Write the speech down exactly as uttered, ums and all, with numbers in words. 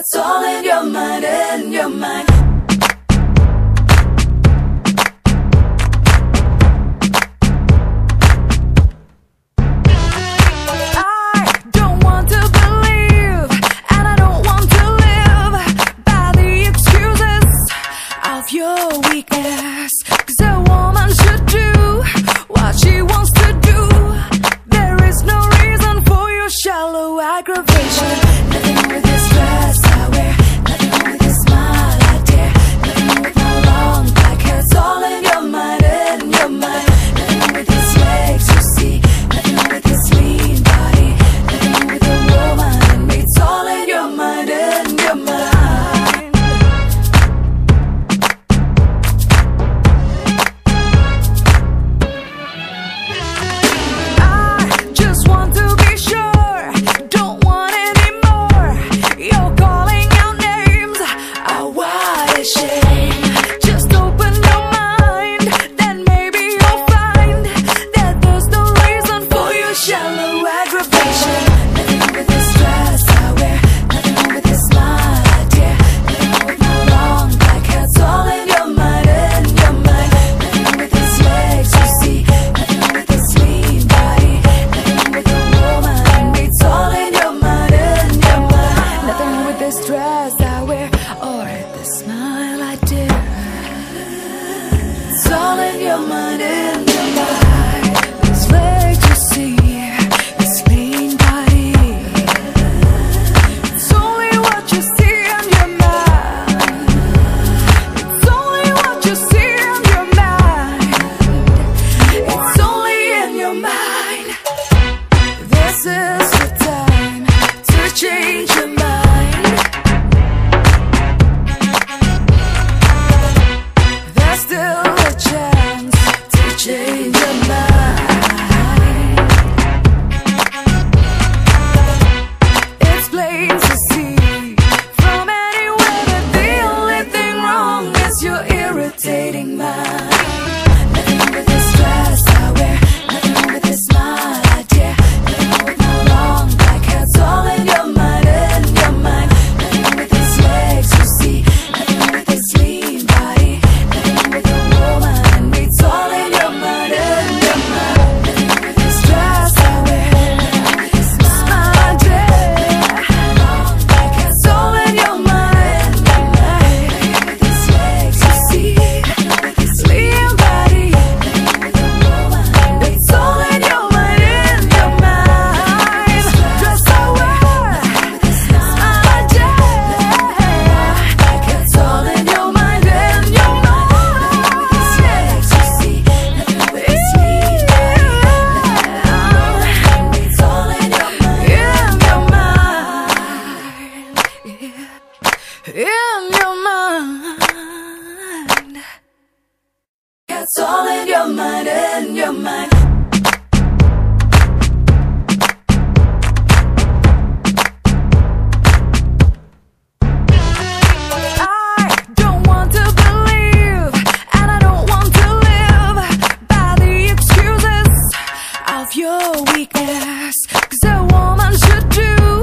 It's all in your mind, in your mind. I don't want to believe, and I don't want to live by the excuses of your weakness. 'Cause a woman should do what she wants to do. There is no reason for your shallow aggravation. Nothing with this dress I wear, nothing with this smile I dare, nothing with my long black hair. It's all in your mind, in your mind. Nothing with these legs you see, nothing with this lean body, nothing with the woman in me. It's all in your mind, in your mind. I just want to be sure, don't want any more. You're calling out names, oh what a shame. Just open your mind, then maybe you'll find that there's no reason for your shallow aggravation. Nothing with this dress I wear, nothing with this smile I dare, nothing with my long black hair. It's all in your mind, in your mind. Nothing with these legs you see, nothing with this lean body, nothing with the woman in me. It's all in your mind, in your mind. Nothing with this dress I wear or this smile I dare. It's all in your mind, in your mind. These legs you see, this lean body, it's only what you see in your mind. It's only what you see in your mind. It's only in your mind. This is the time to change your mind. There's still a chance to change your mind. It's plain to see from anywhere that the only thing wrong is your irritating mind. Nothing with this dress I wear, nothing with this smile I dare, nothing with my long black hair. It's all in your mind, in your mind. Nothing with these legs you see, nothing with this lean body, nothing with the woman in me. It's all in your mind, in your mind. Nothing with this dress I wear, nothing with this smile I dare, long black hair. It's all in your mind, in your mind. Nothing with these legs you see, nothing with this lean body, nothing with the woman in me. It's all in your mind, in your mind. Dress I wear, smile I dare, like it's all in your mind, in your mind. These legs you see, nothing with this lean body, nothing. It's all in your mind, in your mind, in your mind. It's all in your mind, in your mind.